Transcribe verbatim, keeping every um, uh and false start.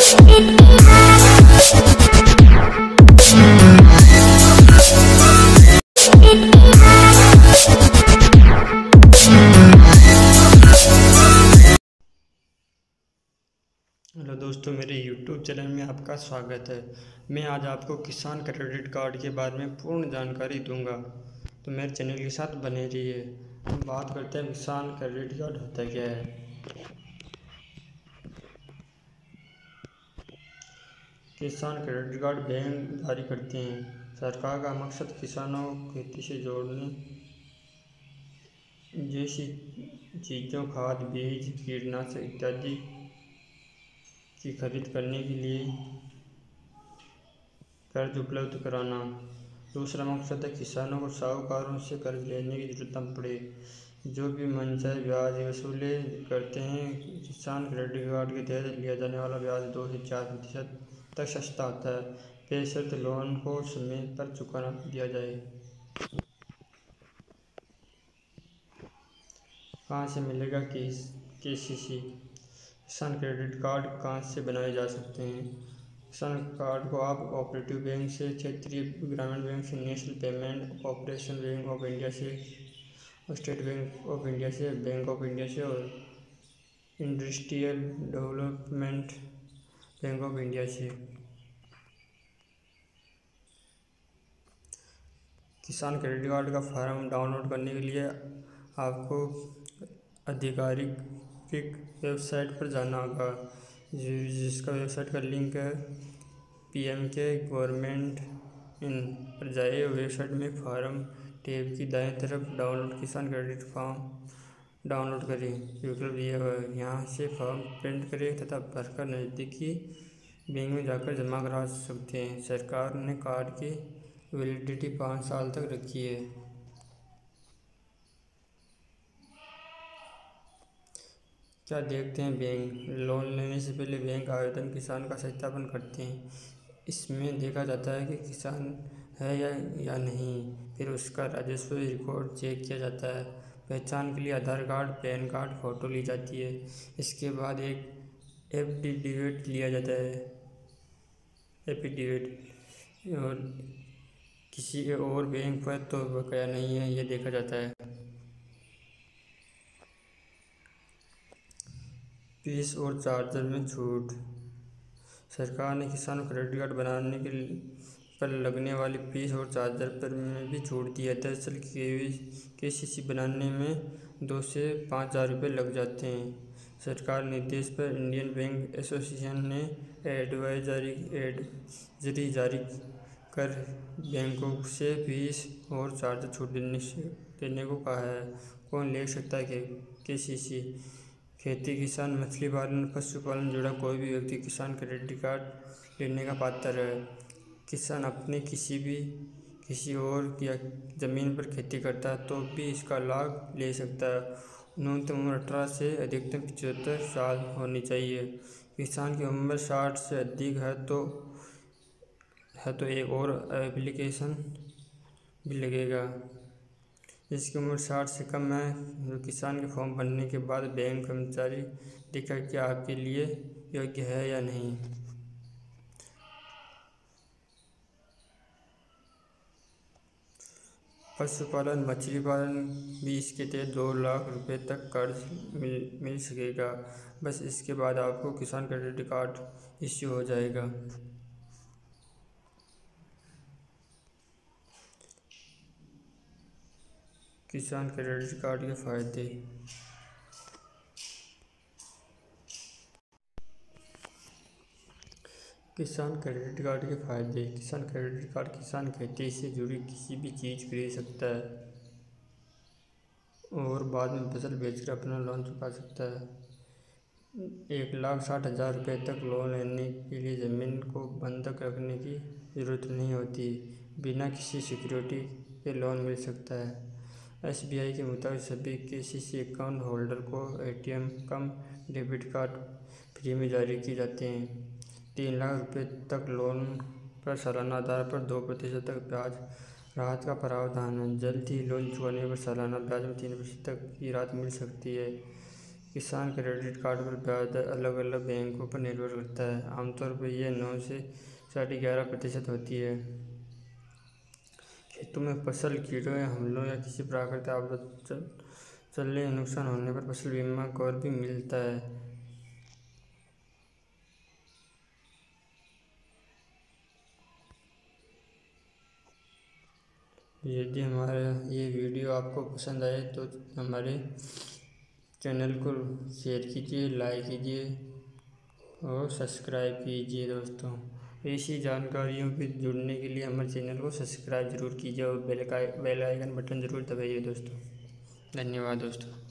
Hello दोस्तों, मेरे YouTube channel में आपका स्वागत है। मैं आज आपको किसान क्रेडिट कार्ड के बारे में पूर्ण जानकारी दूंगा, तो मेरे चैनल के साथ बने रहिए। हम बात करते हैं किसान क्रेडिट कार्ड होता क्या है। किसान क्रेडिट कार्ड बैंक जारी करते हैं। सरकार का मकसद किसानों को खेती से जोड़ने जैसी चीज़ों, खाद, बीज, कीटनाशक इत्यादि की खरीद करने के लिए कर्ज उपलब्ध कराना। दूसरा मकसद है किसानों को साहूकारों से कर्ज लेने की जरूरत न पड़े, जो भी मनचाहे ब्याज वसूले करते हैं। किसान क्रेडिट कार्ड के तहत लिया जाने वाला ब्याज दो से चार प्रतिशत तक सस्ता होता है। बेशर्त लोन को समय पर चुका दिया जाए। कहाँ से मिलेगा के सी सी? किसान क्रेडिट कार्ड कहाँ से बनाए जा सकते हैं? किसान कार्ड को आप कोऑपरेटिव बैंक से, क्षेत्रीय ग्रामीण बैंक से, national payment corporation bank of India से, स्टेट बैंक ऑफ इंडिया से, बैंक ऑफ इंडिया से और industrial development bank of India से। किसान क्रेडिट कार्ड का फॉर्म डाउनलोड करने के लिए आपको आधिकारिक वेबसाइट पर जाना होगा, जिसका वेबसाइट का लिंक है P M K government in पर जाइए। वेबसाइट में फॉर्म टैब की दाएं तरफ डाउनलोड किसान क्रेडिट फॉर्म डाउनलोड करें विकल्प दिया हुआ है। यहाँ से फॉर्म प्रिंट करें तथा भरकर नज़दीकी बैंक में जाकर जमा करा सकते हैं। सरकार ने कार्ड की वैलिडिटी पाँच साल तक रखी है। क्या देखते हैं बैंक? लोन लेने से पहले बैंक आवेदन किसान का सत्यापन करते हैं। इसमें देखा जाता है कि किसान है या या नहीं। फिर उसका राजस्व रिकॉर्ड चेक किया जाता है। पहचान के लिए Aadhaar card, PAN card, photo ली जाती है। इसके बाद एक एफिडेविट लिया जाता है एफिडेविट और किसी और बैंक पर तो बकाया नहीं है, यह देखा जाता है। फीस और चार्जर में छूट। सरकार ने किसानों को क्रेडिट कार्ड बनाने के पर लगने वाली फीस और चार्जर पर में भी छूट दी है। दरअसल के सी सी बनाने में दो से पाँच हज़ार रुपये लग जाते हैं। सरकार निर्देश पर इंडियन बैंक एसोसिएशन ने एडवाइजरी एडजरी जारी कर बैंकों से फीस और चार्जर छूट देने से देने को कहा है। कौन ले सकता है के सी सी? खेती, किसान, मछली पालन, पशुपालन जुड़ा कोई भी व्यक्ति किसान क्रेडिट कार्ड लेने का पात्र है। किसान अपने किसी भी किसी और या ज़मीन पर खेती करता है तो भी इसका लाभ ले सकता है। न्यूनतम उम्र अठारह से अधिकतम पचहत्तर साल होनी चाहिए। किसान की उम्र साठ से अधिक है तो है तो एक और एप्लीकेशन भी लगेगा। जिसकी उम्र साठ से कम है, जो किसान के फॉर्म भरने के बाद बैंक कर्मचारी देखा कि आपके लिए योग्य है या नहीं। पशुपालन, मछली पालन भी इसके तहत दो लाख रुपए तक कर्ज मिल मिल सकेगा। बस इसके बाद आपको किसान क्रेडिट कार्ड इश्यू हो जाएगा। किसान क्रेडिट कार्ड के फायदे। किसान क्रेडिट कार्ड के फायदे। किसान क्रेडिट कार्ड किसान खेती से जुड़ी किसी भी चीज़ खरीद सकता है और बाद में फसल बेचकर अपना लोन चुका सकता है। एक लाख साठ हज़ार रुपये तक लोन लेने के लिए ज़मीन को बंधक रखने की ज़रूरत नहीं होती। बिना किसी सिक्योरिटी के लोन मिल सकता है। एस बी आई के मुताबिक सभी के सी सी अकाउंट होल्डर को A T M cum debit card free में जारी किए जाते हैं। तीन लाख रुपए तक लोन पर सालाना आधार पर दो प्रतिशत तक ब्याज राहत का प्रावधान है। जल्द ही लोन चुकाने पर सालाना ब्याज में तीन प्रतिशत तक की राहत मिल सकती है। किसान क्रेडिट कार्ड पर ब्याज दर अलग अलग बैंकों पर निर्भर करता है। आमतौर पर यह नौ से साढ़े ग्यारह प्रतिशत होती है। खेतों में फसल कीड़ों या हमलों या किसी प्राकृतिक आपदा चल चलने या नुकसान होने पर फसल बीमा कवर भी मिलता है। यदि हमारा ये वीडियो आपको पसंद आए तो हमारे चैनल को शेयर कीजिए, लाइक कीजिए और सब्सक्राइब कीजिए दोस्तों। ऐसी जानकारियों पे जुड़ने के लिए हमारे चैनल को सब्सक्राइब ज़रूर कीजिए और बेल का बेल आइकन बटन ज़रूर दबाइए दोस्तों। धन्यवाद दोस्तों।